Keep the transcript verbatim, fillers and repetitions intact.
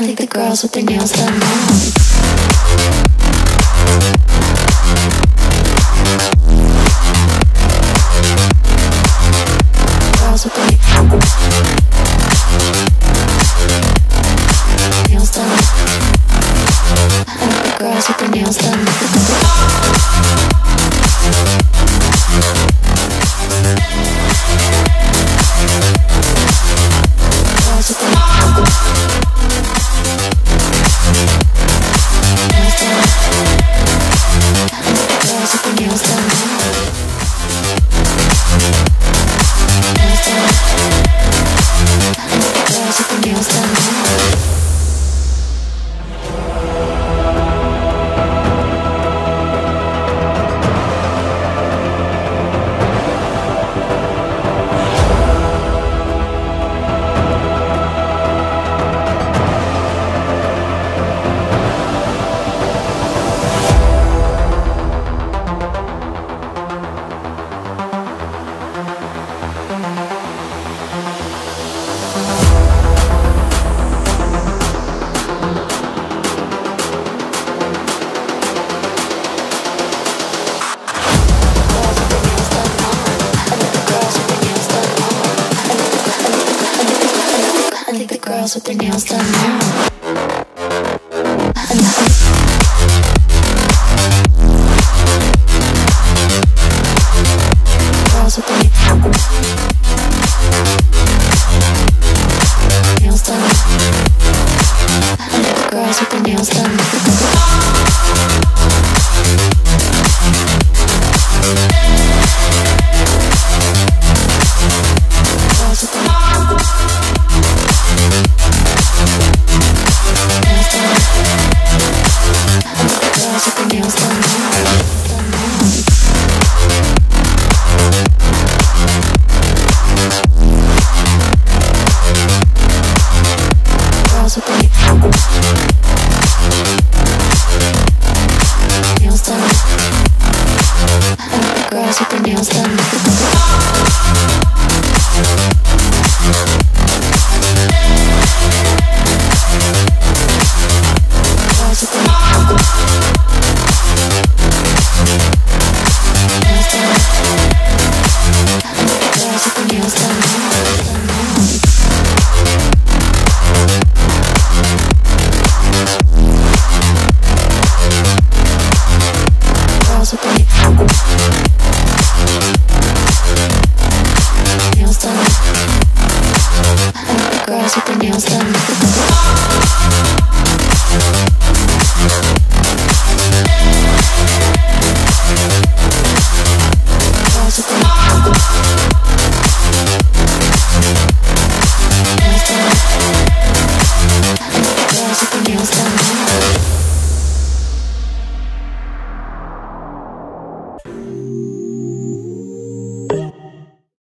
think the girls with their nails done now. Girls with their nails done. I think the girls with their nails done. Girls with their nails done. Girls with their nails done. Girls with their nails done now. Girls with their nails done. I think the girls with their nails done. Girls with their Girls with their nails done now. Girls with their nails done. I think the girls with their nails done. Girls with their Girls with their nails done now. Girls with their nails done. I think the girls with their nails done. Girls with their nails done.